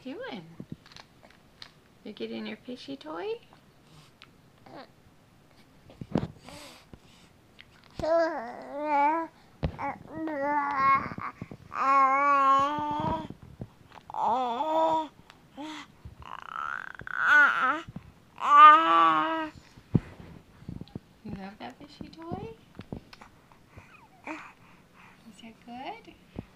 doing? You're getting your fishy toy? You love that fishy toy? Is that good?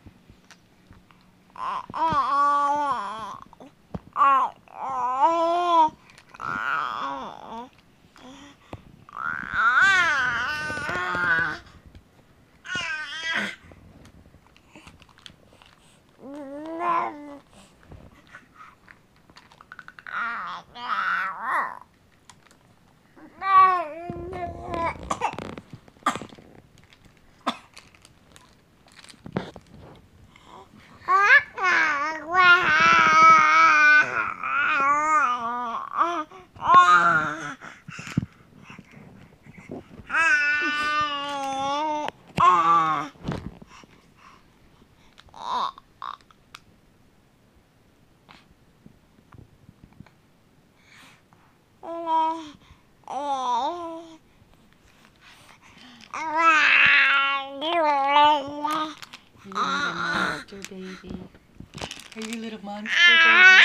Are you a little monster baby?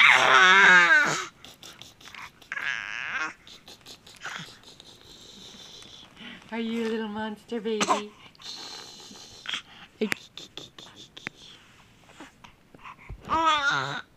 Are you a little monster baby? Are you a little monster baby?